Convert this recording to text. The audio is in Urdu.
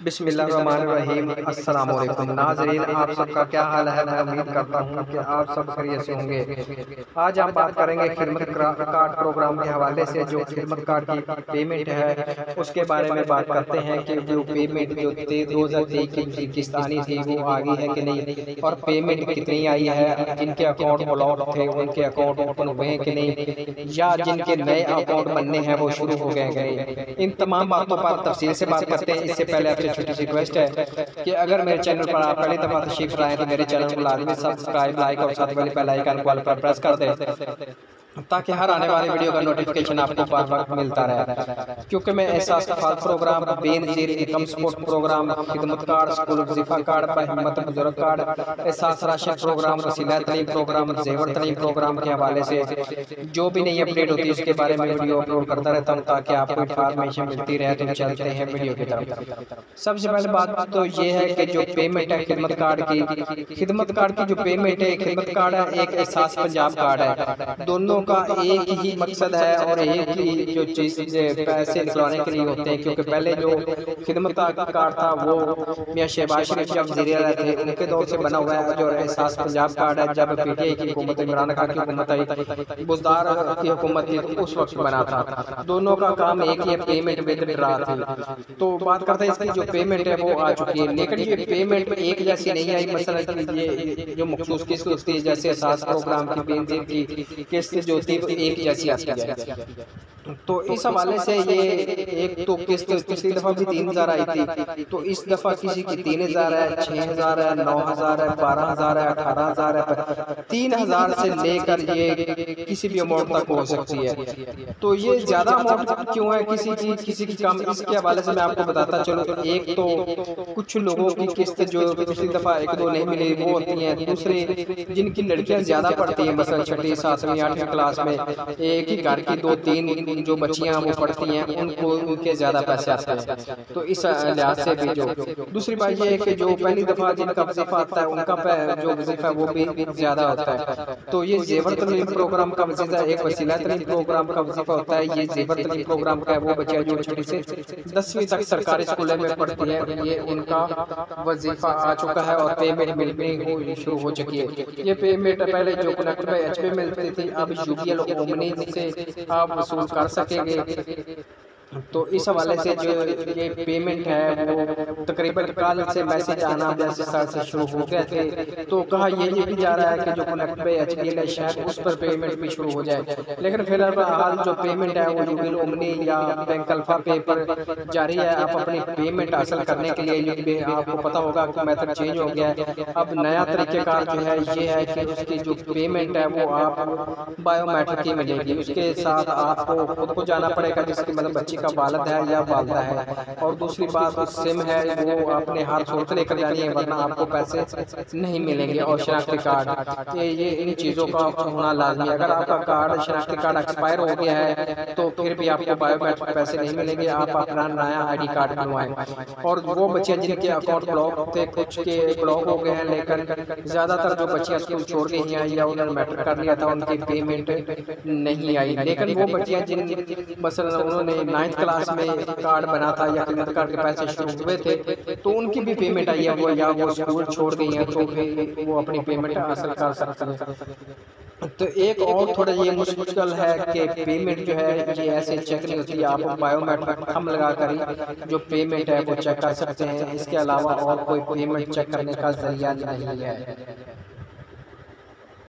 بسم اللہ الرحمن الرحیم۔ السلام علیکم ناظرین، آپ سب کا کیا حال ہے؟ میں امید کرتا ہوں کہ آپ سب خیریت سے ہوں گے۔ آج ہم بات کریں گے خدمت کارڈ پروگرام کے حوالے سے۔ جو خدمت کارڈ کی پیمنٹ ہے اس کے بارے میں بات کرتے ہیں کہ جو پیمنٹ جو 2023 کی قسط آنی تھی وہ آ گئی ہے کہ نہیں، اور پیمنٹ کتنی آئی ہے، جن کے اکاؤنٹ بلاک تھے ان کے اکاؤنٹ اوپن ہوئے ہیں کہ نہیں، یا جن کے نئے اکاؤنٹ بننے ہیں وہ شروع ہو گئے کہ نہیں۔ ان تمام باتوں پر تفصیل سے بات کرتے ہیں۔ اس سے پہلے آپ سے چھوٹی سی ریکویسٹ ہے کہ اگر میرے چینل پر آپ پہلی دفعہ تشریف لائیں تو میرے چینل کو لازمی سبسکرائب، لائک اور ساتھ والی بیل آئیکن کو پر پریس کر دیں تاکہ ہر آنے والی ویڈیو کا نوٹیفیکیشن آپ کو بر وقت ملتا رہے۔ کیونکہ میں احساس کفالت programme, Benazir income support programme, خدمت کارڈ، اسکول وظیفہ کارڈ، ہمت بزرگ کارڈ، احساس راشد پروگرام، وسیلہ تعلیم پروگرام، زیور تعلیم پروگرام کے حوالے سے جو بھی نئی اپڈیٹ ہوتی ہے اس کے بارے میں ویڈیو اپلوڈ کرتا رہتا ہوں تاکہ آپ کو انفارمیشن ملتی رہے۔ تو چلتے ہیں ویڈیو کی طرف۔ سب سے پہلے بات تو یہ ہے کہ جو پیمنٹ ہے خدمت کارڈ کی جو پیمنٹ ہے، خدمت کارڈ ہے ایک احساس پنجاب کارڈ ہے، دونوں کا ایک ہی مقصد ہے اور ایک ہی جو چیز پیسے نکلوانے کے لیے ہوتے ہیں۔ کیونکہ پہلے جو خدمت کارڈ تھا وہ میاں شہباز شریف جب وزیر اعلیٰ تھے ان کے دور سے بنا ہوا ہے، جو احساس پنجاب کارڈ ہے جب پی ٹی آئی کی حکومت، عمران خان کی حکومت آئی، بزدار کی حکومت تھی تو اس وقت بنا تھا۔ دونوں کا کام ایک ہی پیمنٹ ود ڈرا تھی۔ تو بات کرتے ہیں اس کی جو پیمنٹ ہے وہ آ چکی ہے، لیکن یہ پیمنٹ ایک جیسی نہیں آئی۔ مثلا یہ جو مخصوص قسط ہوتی ہے جیسے احساس پروگرام کی بینظیر کی قسط جو تھی وہ ایک جیسی آتی ہے، تو اس حوالے سے یہ ایک تو قسط پچھلی دفعہ بھی 3000 آئی تھی، تو اس دفعہ کسی کی 3000 ہے، 6000 ہے، 9000 ہے، 12000 ہے، 18000 ہے، 3000 سے لے کر یہ کسی بھی اماؤنٹ تک ہو سکتی ہے۔ تو یہ زیادہ اماؤنٹ کیوں ہے کسی کی کم، اس کے حوالے سے میں آپ کو بتاتا چلوں۔ ایک تو کچھ لوگوں کی قسط جو پچھلی دفعہ 1-2 نہیں ملی وہ ہوتی ہیں، دوسرے جن کی لڑکیاں زیادہ پڑھتی ہیں، مثلا 6ٹھی 7ویں 8ویں کلاس میں ایک ہی گھر کی 2-3 جو بچیاں وہ پڑھتی ہیں ان کے زیادہ پیسے آتے ہیں، تو اس لحاظ سے بھی جو دوسری بات یہ ہے کہ جو پہلی دفعہ جن کا وظیفہ آتا ہے ان کا جو وظیفہ ہے وہ بھی زیادہ ہوتا ہے۔ تو یہ زیور تعلیم پروگرام کا وظیفہ ایک وسیلہ تعلیم پروگرام کا وظیفہ ہوتا ہے۔ یہ زیور تعلیم پروگرام کا ہے وہ بچہ جو چھوٹی سے 10ویں تک سرکاری اسکولوں میں پڑھتی ہے، یہ ان کا وظیفہ آ چکا ہے اور پیمنٹ ملنی شروع ہو چکی ہے۔ یہ پیمنٹ پہلے جو کنیکٹ میں ایچ پی ملتی تھی، اب یو بی ایل اومنی سے آپ وصول کر سکیں گے۔ تو اس حوالے سے جو یہ پیمنٹ ہے وہ تقریباً کل سے میسیج آنا جیسے سے شروع ہو گئے تھے، تو کہا یہ بھی جا رہا ہے کہ جو کنیکٹ پہ ایچ ڈی ایل ہے شاید اس پر پیمنٹ بھی شروع ہو جائے، لیکن فی الحال جو پیمنٹ ہے وہ یو بی ایل اومنی یا بینک الفا پے پر جاری ہے۔ آپ اپنی پیمنٹ حاصل کرنے کے لیے آپ کو پتا ہوگا کہ میتھڈ چینج ہو گیا ہے، اب نیا طریقہ کار جو ہے یہ ہے کہ اس کی جو پیمنٹ ہے وہ آپ بایو میٹرک کی ملے گی، اس کے ساتھ آپ کو خود کو جانا پڑے گا، جس کی مطلب بچی کا والد ہے یا والدہ ہے، اور دوسری بات سم ہے وہ اپنے ہاتھ صورت لے کر جانی ہے ورنہ آپ کو پیسے نہیں ملیں گے، اور شناختی کارڈ یہ ان چیزوں کا ہونا لازمی ہے۔ اگر آپ کا کارڈ شناختی کارڈ ایکسپائر ہو گیا ہے تو پھر بھی آپ کو بایو میٹرک پیسے نہیں ملیں گے، آپ اپنا نیا آئی ڈی کارڈ بنوائیں۔ اور وہ بچیاں جن کے اکاؤنٹ بلاک تھے، کچھ کے بلاک ہو گئے ہیں، لیکن زیادہ تر جو بچیاں اسکول چھوڑ گئی ہیں یا انہوں نے میٹرک کر لیا تھا ان کی پیمنٹ نہیں آئی، لیکن وہ بچیاں جن مثلا انہوں نے 9th کلاس میں کارڈ بنا تھا یا خدمت کارڈ کے پیسے شروع ہوئے تھے تو ان کی بھی پیمنٹ آئی ہے، وہ یا وہ اسکول چھوڑ گئی ہیں تو پھر وہ اپنی پیمنٹ حاصل کر سکتے ہیں۔ تو ایک اور تھوڑا یہ مشکل ہے کہ پیمنٹ جو ہے یہ ایسے چیک نہیں ہوتی، آپ بایو میٹرک تھم لگا کر ہی جو پیمنٹ ہے وہ چیک کر سکتے ہیں، اس کے علاوہ اور کوئی پیمنٹ چیک کرنے کا ذریعہ نہیں ہے۔